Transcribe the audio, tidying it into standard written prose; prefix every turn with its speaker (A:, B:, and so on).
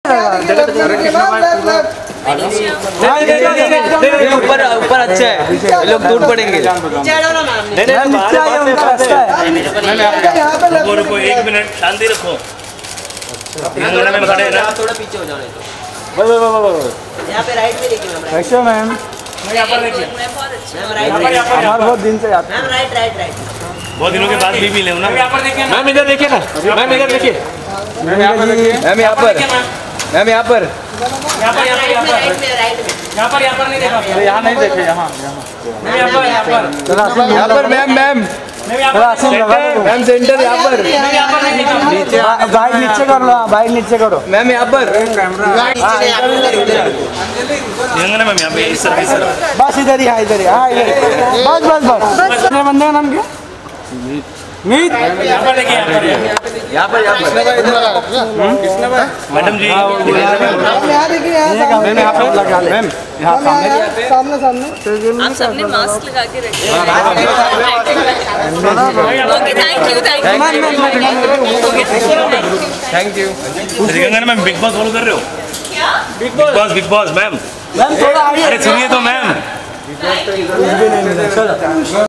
A: ऊपर ऊपर अच्छा है, लोग दूर पड़ेंगे।
B: रुको 1 मिनट शांति रखो। में खड़े हैं ना,
C: थोड़ा पीछे हो जाने दो। यहाँ पे राइट में देखिए
D: कैसे मैम?
B: यहाँ पर देखिए,
D: हमारे बहुत दिन से आते हैं।
C: Right right right.
B: बहुत दिनों के बाद भी मिले हो ना। यहाँ पर देखिए,
A: मैम इधर देखिए ना, मैम इधर देखिए,
D: मैम यहाँ पर देखिए,
A: मैम यहाँ पर, मैम यहाँ पर,
B: यहाँ पर नहीं देखा,
D: यहाँ नहीं देखे, यहाँ
A: यहाँ पर मैम, मैम मैम सेंटर यहाँ पर,
D: नीचे बाइक नीचे कर लो, बाइक नीचे करो
A: मैम यहाँ पर।
B: मैम यहाँ पे इस तरह
D: बस इधर ही, हाँ इधर ही, हाँ इधर, बस बस बस। कितने बंदे का नाम क्या? मीत।
B: यहाँ पर देखिए,
A: यहाँ पर
B: मैडम जी
D: यहाँ देखिए, मैम यहाँ सामने सामने।
E: आप सबने मास्क लगा के रखे। Okay thank you
A: thank you.
B: Ma'am Bigg Boss follow कर रहे हो?
E: क्या?
B: Big boss ma'am.
D: मैम थोड़ा आगे।
B: अरे सुनिए तो मैम।